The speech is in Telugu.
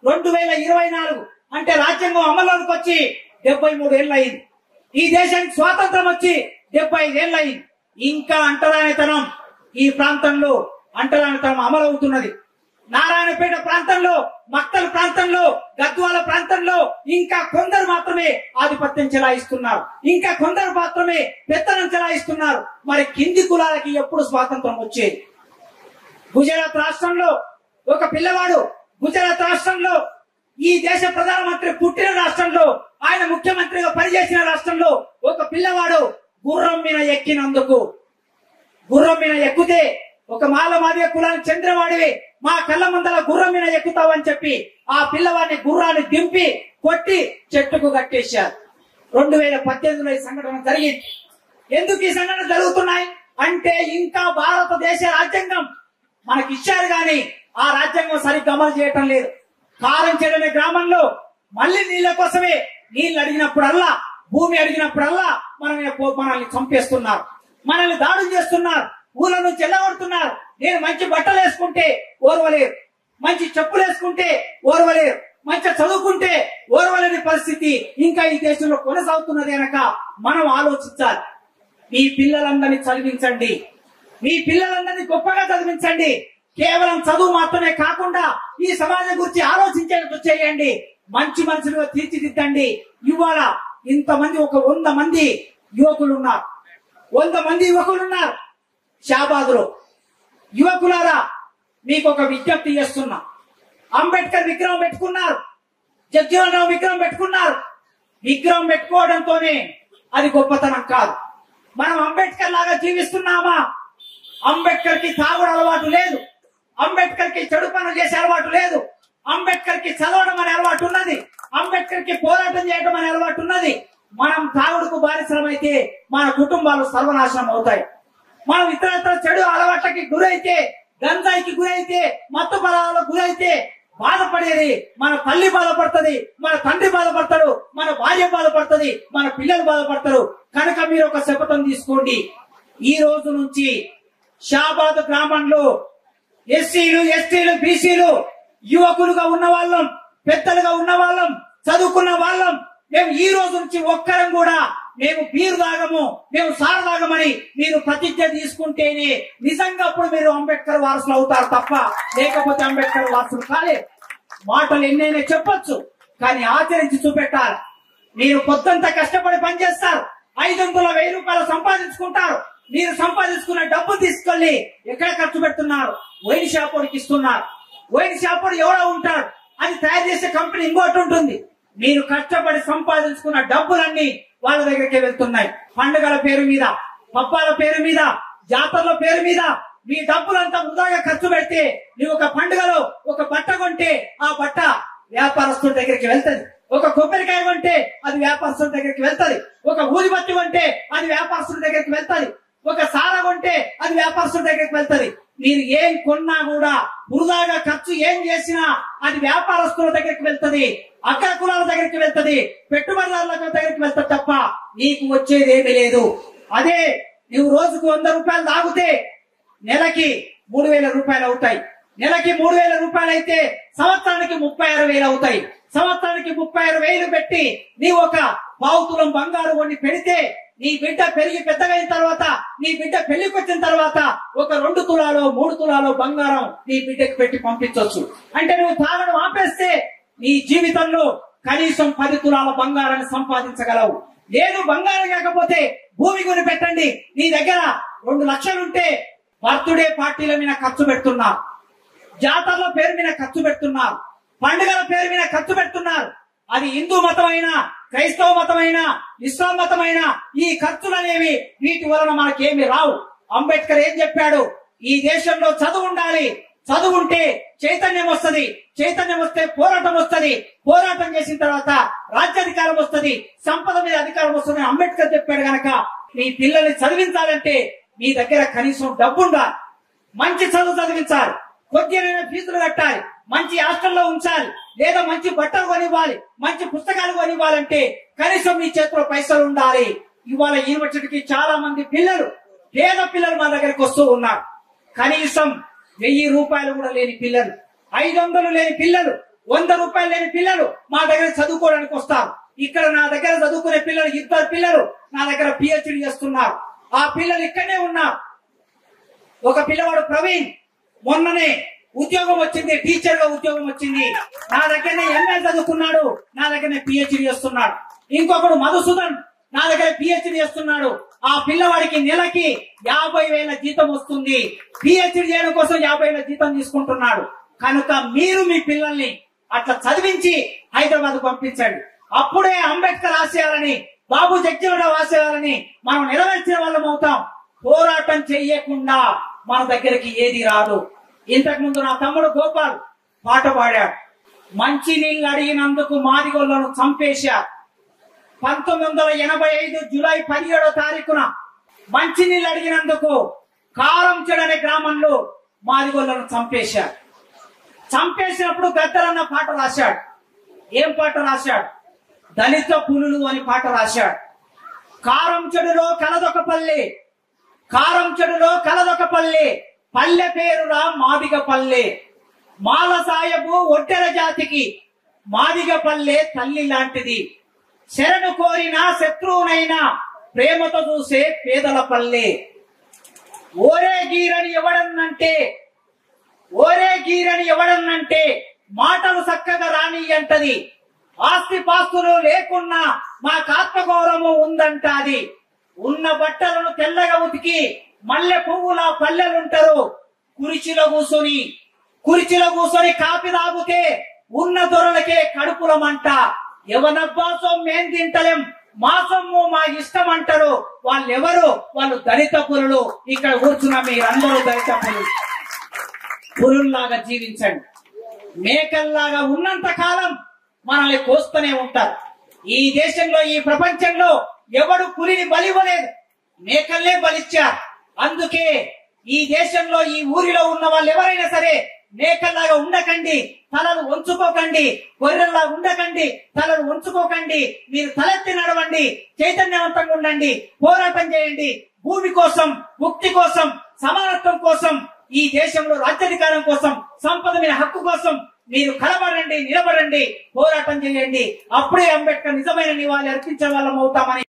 2024 అంటే రాజ్యాంగం అమల్లోకి వచ్చి 73 ఏళ్ళు అయింది. ఈ దేశానికి స్వాతంత్రం వచ్చి 75 ఏళ్ళు అయింది. ఇంకా అంటరానితనం ఈ ప్రాంతంలో అంటరానితనం అమలవుతున్నది. నారాయణపేట ప్రాంతంలో, మక్తల్ ప్రాంతంలో, గద్వాల ప్రాంతంలో ఇంకా కొందరు మాత్రమే ఆధిపత్యం చెలాయిస్తున్నారు. ఇంకా కొందరు మాత్రమే పెత్తనం చెలాయిస్తున్నారు. మరి కింది కులాలకి ఎప్పుడు స్వాతంత్రం వచ్చేది? గుజరాత్ రాష్ట్రంలో ఒక పిల్లవాడు, గుజరాత్ రాష్ట్రంలో ఈ దేశ ప్రధానమంత్రి పుట్టిన రాష్ట్రంలో, ఆయన ముఖ్యమంత్రిగా పనిచేసిన రాష్ట్రంలో ఒక పిల్లవాడు గుర్రం మీద ఎక్కినందుకు, గుర్రం మీద ఎక్కితే ఒక మాలమాదిగ కులానికి చెందినవాడివి, మా కళ్ళ ముందర గుర్రం మీద ఎక్కుతావని చెప్పి ఆ పిల్లవాడిని గుర్రాన్ని దింపి కొట్టి చెట్టుకు కట్టేశారు. 2018లో ఈ సంఘటన జరిగింది. ఎందుకు ఈ సంఘటన జరుగుతున్నాయి అంటే ఇంకా భారతదేశ రాజ్యాంగం మనకి ఇచ్చారు గాని ఆ రాజ్యాంగం సరిగ్గా అమలు చేయటం లేదు. కారంచేడనే గ్రామంలో మళ్ళీ నీళ్ల కోసమే నీళ్లు అడిగినప్పుడల్లా, భూమి అడిగినప్పుడల్లా మనల్ని చంపేస్తున్నారు, మనల్ని దాడులు చేస్తున్నారు, ఊళ్ళ నుంచి ఎల్లగొడుతున్నారు. నేను మంచి బట్టలు వేసుకుంటే ఓర్వలేరు, మంచి చెప్పులు వేసుకుంటే ఓర్వలేరు, మంచి చదువుకుంటే ఓర్వలేని పరిస్థితి ఇంకా ఈ దేశంలో కొనసాగుతున్నది కనుక మనం ఆలోచించాలి. మీ పిల్లలందరినీ చదివించండి, మీ పిల్లలందరినీ గొప్పగా చదివించండి. కేవలం చదువు మాత్రమే కాకుండా ఈ సమాజం గురించి ఆలోచించేందుకు చేయండి. మంచి మనుషులుగా తీర్చిదిద్దండి. ఇవాళ ఇంతమంది ఒక 100 మంది యువకులు ఉన్నారు, 100 మంది యువకులున్నారు షాబాద్లో. యువకులారా, మీకు ఒక విజ్ఞప్తి చేస్తున్నా. అంబేద్కర్ విగ్రహం పెట్టుకున్నారు, జగ్జీవన్ రావు విగ్రహం పెట్టుకున్నారు. విగ్రహం పెట్టుకోవడంతోనే అది గొప్పతనం కాదు. మనం అంబేద్కర్ లాగా జీవిస్తున్నామా? అంబేద్కర్ కి తాగుడు అలవాటు లేదు, అంబేద్కర్ కి చెడు పనులు చేసే అలవాటు లేదు, అంబేద్కర్ కి చదవడం అనే అలవాటు ఉన్నది, అంబేద్కర్ కి పోరాటం చేయడం అనే అలవాటు ఉన్నది. మనం తాగుడుకు బానిసలమైతే మన కుటుంబాలు సర్వనాశనం అవుతాయి. మనం ఇతర చెడు అలవాట్లకి గురైతే, గంజాయికి గురైతే, మత్తు పదాలకు గురైతే బాధపడేది మన తల్లి బాధపడుతుంది, మన తండ్రి బాధపడతాడు, మన భార్య బాధపడుతుంది, మన పిల్లలు బాధపడతారు. కనుక మీరు ఒక శపథం తీసుకోండి. ఈ రోజు నుంచి షాబాద్ గ్రామంలో ఎస్సీలు, ఎస్టీలు, బీసీలు, యువకులుగా ఉన్న వాళ్ళం, పెద్దలుగా ఉన్న వాళ్ళం, చదువుకున్న వాళ్ళం, మేము ఈ రోజు నుంచి ఒక్కరం కూడా మేము బీరు తాగము, మేము సారు తాగమని మీరు ప్రతిజ్ఞ తీసుకుంటేనే నిజంగా అప్పుడు మీరు అంబేద్కర్ వారసులు అవుతారు తప్ప లేకపోతే అంబేద్కర్ వారసులు కాలేదు. మాటలు ఎన్నైనా చెప్పొచ్చు కానీ ఆచరించి చూపెట్టాలి. మీరు పొద్దంతా కష్టపడి పనిచేస్తారు, 500 1000 రూపాయలు సంపాదించుకుంటారు. మీరు సంపాదించుకున్న డబ్బు తీసుకెళ్లి ఎక్కడ ఖర్చు పెడుతున్నారు? వైన్ షాపోడికి ఇస్తున్నారు. వైన్ షాపోడు ఎవడో ఉంటాడు, అది తయారు చేసే కంపెనీ ఇంకోటి ఉంటుంది. మీరు కష్టపడి సంపాదించుకున్న డబ్బులన్నీ వాళ్ళ దగ్గరికి వెళ్తున్నాయి. పండుగల పేరు మీద, పబ్బాల పేరు మీద, జాతరల పేరు మీద మీ డబ్బులంతా వృధాగా ఖర్చు పెడితే, నువ్వు ఒక పండుగలో ఒక బట్ట కొంటే ఆ బట్ట వ్యాపారస్తుల దగ్గరికి వెళ్తుంది, ఒక కొబ్బరికాయ కొంటే అది వ్యాపారస్తుల దగ్గరికి వెళ్తుంది, ఒక ఊదిబత్తి కొంటే అది వ్యాపారస్తుల దగ్గరికి వెళ్తుంది, ఒక సార కొంటే అది వ్యాపారస్తుల దగ్గరికి వెళ్తుంది. మీరు ఏం కొన్నా కూడా వృధాగా ఖర్చు ఏం చేసినా అది వ్యాపారస్తుల దగ్గరికి వెళ్తుంది, అగ్ర కులాల దగ్గరికి వెళ్తుంది, పెట్టుబడిదారుల దగ్గరికి వెళ్తుంది తప్ప నీకు వచ్చేది ఏమీ లేదు. అదే నువ్వు రోజుకు 100 రూపాయలు తాగితే నెలకి 3000 రూపాయలు అవుతాయి. నెలకి 3000 రూపాయలు అయితే సంవత్సరానికి 36,000 అవుతాయి. సంవత్సరానికి 36,000 పెట్టి నీవు ఒక పావుతులం బంగారు కొన్ని పెడితే నీ బిడ్డ పెరిగి పెద్దగైన తర్వాత, నీ బిడ్డ పెళ్లికి వచ్చిన తర్వాత ఒక 2 తులాలో 3 తులాలో బంగారం నీ బిడ్డకి పెట్టి పంపించవచ్చు. అంటే నువ్వు తాగడం ఆపేస్తే నీ జీవితంలో కనీసం 10 తులాల బంగారాన్ని సంపాదించగలవు. లేదు బంగారం కాకపోతే భూమి కొని పెట్టండి. నీ దగ్గర 2 లక్షలుంటే బర్త్డే పార్టీల మీద ఖర్చు పెడుతున్నారు, జాతరల పేరు మీద ఖర్చు పెడుతున్నారు, పండుగల పేరు మీద ఖర్చు పెడుతున్నారు. అది హిందూ మతమైనా, క్రైస్తవ మతమైనా, ఇస్లాం మతమైనా ఈ ఖర్చులు అనేవి వీటి వలన మనకేమి రావు. అంబేద్కర్ ఏం చెప్పాడు? ఈ దేశంలో చదువు ఉండాలి, చదువు ఉంటే చైతన్యం వస్తుంది, చైతన్యం వస్తే పోరాటం వస్తుంది, పోరాటం చేసిన తర్వాత రాజ్యాధికారం వస్తుంది, సంపద మీద అధికారం వస్తుంది అంబేద్కర్ చెప్పాడు. గనక మీ పిల్లల్ని చదివించాలంటే మీ దగ్గర కనీసం డబ్బు ఉండాలి, మంచి చదువు చదివించాలి, కొద్దిగా ఫీజులు కట్టాలి, మంచి హాస్టల్లో ఉంచాలి, లేదా మంచి బట్టలు కొనివ్వాలి, మంచి పుస్తకాలు కొనివ్వాలంటే కనీసం మీ చేతిలో పైసలు ఉండాలి. ఇవాళ యూనివర్సిటీకి చాలా మంది పిల్లలు, పేద పిల్లలు మా దగ్గరికి వస్తూ ఉన్నారు. కనీసం 1000 రూపాయలు కూడా లేని పిల్లలు, 500 లేని పిల్లలు, 100 రూపాయలు లేని పిల్లలు మా దగ్గర చదువుకోవడానికి వస్తారు. ఇక్కడ నా దగ్గర చదువుకునే పిల్లలు 2 పిల్లలు నా దగ్గర పిహెచ్డి చేస్తున్నారు. ఆ పిల్లలు ఇక్కడనే ఉన్నారు. ఒక పిల్లవాడు ప్రవీణ్ మొన్ననే ఉద్యోగం వచ్చింది, టీచర్ గా ఉద్యోగం వచ్చింది. నా దగ్గరనే ఎంఏ చదువుకున్నాడు, నా దగ్గరనే పిహెచ్డి చేస్తున్నాడు. ఇంకొకడు మధుసూదన్ నా దగ్గర పిహెచ్డి చేస్తున్నాడు. ఆ పిల్లవాడికి నెలకి 50,000 జీతం వస్తుంది. పిహెచ్డి చేయడం కోసం 50,000 జీతం తీసుకుంటున్నాడు. కనుక మీరు మీ పిల్లల్ని అట్లా చదివించి హైదరాబాద్ పంపించండి. అప్పుడే అంబేద్కర్ ఆశయాలని, బాబు జగ్జీవనరావు ఆశయాలని మనం నెరవేర్చిన వాళ్ళం అవుతాం. పోరాటం చెయ్యకుండా మన దగ్గరికి ఏది రాదు. ఇంతకు ముందు నా తమ్ముడు గోపాల్ పాట పాడాడు. మంచి నీళ్లు అడిగినందుకు మాదిగొల్లను చంపేశారు. 1985 జూలై 17వ తారీఖున మంచి నీళ్లు అడిగినందుకు కారంచెడు అనే గ్రామంలో మాదిగొల్లను చంపేశారు. చంపేసినప్పుడు గద్దరన్న పాట రాశాడు. ఏం పాట రాశాడు? దళిత పులులు అని పాట రాశాడు. కారంచెడులో కలదొక పల్లె, కారంచెడులో కలదొక పల్లె, పల్లె పేరురా మాదిగ పల్లె. మాల సాయబు ఒట్టెర జాతికి మాదిగ పల్లె తల్లి లాంటిది. శరణు కోరిన శత్రువునైనా ప్రేమతో చూసే పేదల పల్లె. ఓరే గీరని ఎవడన్నంటే, ఓరే గీరని ఎవడన్నంటే మాటలు చక్కగా రాని అంటది. ఆస్తి పాస్తులు లేకున్నా మాకాత్మగౌరవం ఉందంటాది. ఉన్న బట్టలను తెల్లగా ఉతికి మల్లె పువ్వుల పల్లెలుంటారు. కుర్చీలో కూర్చొని కాపీ తాగితే ఉన్న దొరలకే కడుపులమంట. ఎవనబ్బా సొమ్మేం తింటలేం, మా సొమ్ము మా ఇష్టం అంటారు. వాళ్ళెవరు? వాళ్ళు దళిత పురులు. ఇక్కడ కూర్చున్న మీరందరూ దళిత పురులు. పురుల్లాగా జీవించండి. మేకల్లాగా ఉన్నంత కాలం మనల్ని కోస్తూనే ఉంటారు. ఈ దేశంలో, ఈ ప్రపంచంలో ఎవడు పులిని బలివ్వలేదు, మేకల్నే బలిచ్చారు. అందుకే ఈ దేశంలో, ఈ ఊరిలో ఉన్న వాళ్ళు ఎవరైనా సరే మేకల్లాగా ఉండకండి, తలలు వంచుకోకండి. గొర్రెల్లా ఉండకండి, తలలు వంచుకోకండి. మీరు తలెత్తి నడవండి, చైతన్యవంతంగా ఉండండి, పోరాటం చేయండి. భూమి కోసం, ముక్తి కోసం, సమానత్వం కోసం, ఈ దేశంలో రాజ్యాధికారం కోసం, సంపద మీద హక్కు కోసం మీరు కలబడండి, నిలబడండి, పోరాటం చేయండి. అప్పుడే అంబేద్కర్ నిజమైన నివాళి అర్పించే వాళ్ళం అవుతామని